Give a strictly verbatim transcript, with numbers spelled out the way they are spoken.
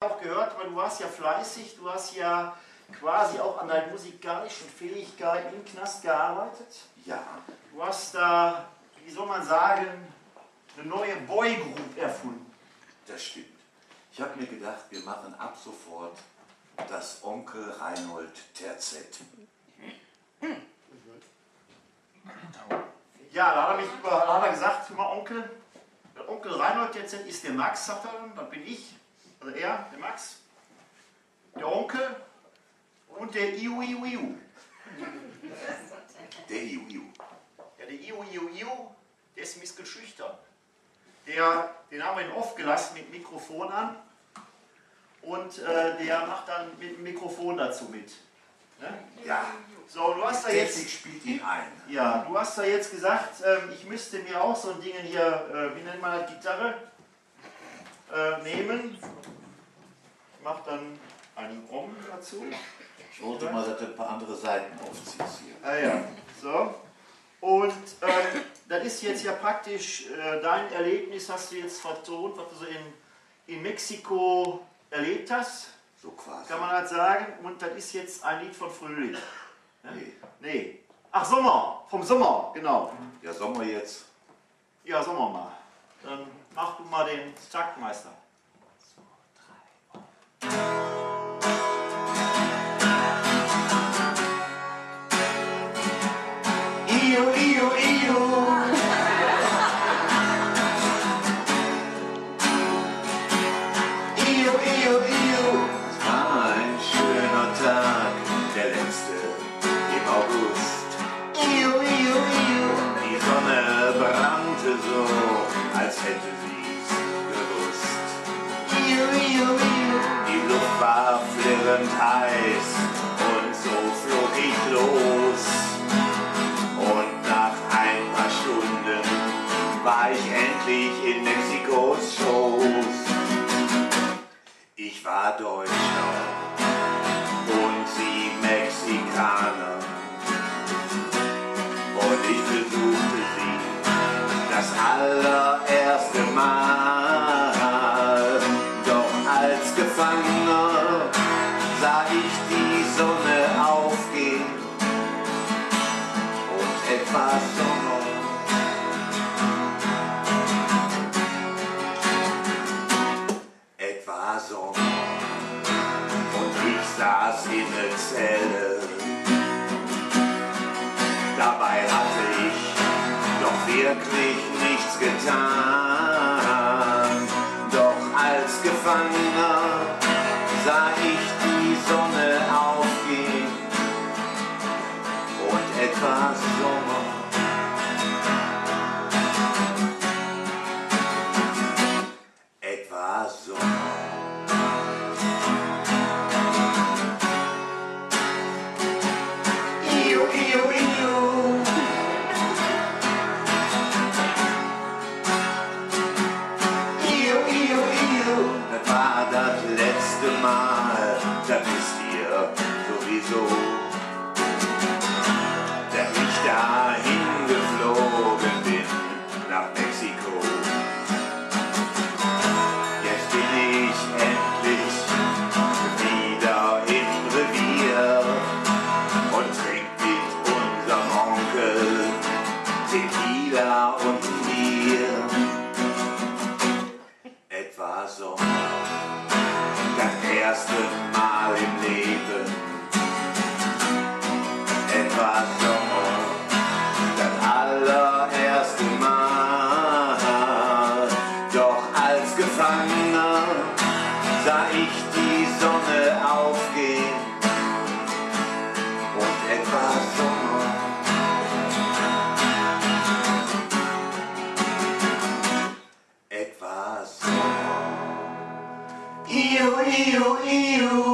Auch gehört, weil du warst ja fleißig, du hast ja quasi auch an deinen musikalischen Fähigkeiten im Knast gearbeitet. Ja. Du hast da, wie soll man sagen, eine neue Boygroup erfunden. Das stimmt. Ich habe mir gedacht, wir machen ab sofort das Onkel Reinhold Terzett. Ja, da hat er, mich über, da hat er gesagt, hör mal Onkel, der Onkel Reinhold Terzett ist der Max, sagt er dann, das bin ich. Also er, der Max, der Onkel und der Iu Iu Iu. Der Iu Iu. Ja, der Iu Iu Iu, der ist ein bisschen schüchtern. Der, den haben wir ihn oft gelassen mit Mikrofon an und äh, der macht dann mit dem Mikrofon dazu mit. Ne? Ja. So, du hast da jetzt, Technik spielt ihn ein. ja, du hast da jetzt gesagt, ähm, ich müsste mir auch so ein Ding hier, äh, wie nennt man das, Gitarre, äh, nehmen. Ich mache dann einen Om dazu. Ich wollte mal, dass du ein paar andere Seiten aufziehst hier. Ah ja, so. Und ähm, das ist jetzt ja praktisch äh, dein Erlebnis, hast du jetzt vertont, was du so in, in Mexiko erlebt hast, So quasi. kann man halt sagen. Und das ist jetzt ein Lied von Frühling. Ja? Nee. Nee. Ach, Sommer, vom Sommer, genau. Ja, Sommer jetzt. Ja, Sommer mal. Dann mach du mal den Taktmeister. Iu, Iu, Iu. Iu, Iu, Iu. Es war ein schöner Tag, der letzte im August. Iu, Iu, Iu. Die Sonne brannte so, als hätte sie's gewusst. Iu, Iu, Iu. Die Luft war flirrend heiß und so flog ich los. Und nach ein paar Stunden war ich endlich in Mexikos Schoß. Ich war Deutscher und sie Mexikaner. Und ich besuchte sie das allererste Mal. Doch als Gefangener sah ich die Sonne aufgehen und etwas Sommer. Etwa Sommer. Und ich saß in der Zelle. Dabei hatte ich doch wirklich nichts getan. Doch als Gefangener sah ich die Sonne aufgehen und etwas Sommer. Etwa Sommer. Iu, Iu, Iu. Iu, Iu, Iu. Das war das letzte Mal, das wisst ihr sowieso, dass ich dahin geflogen bin, nach Mexiko. Jetzt bin ich endlich wieder im Revier und trink mit unserem Onkel Tequila und Bier. Etwa Sommer, das erste Mal im Leben. Etwa Sommer, das allererste Mal. Doch als Gefangener sah ich die Sonne aufgehen und etwa Sommer. Etwa Sommer. Iu, Iu, Iu.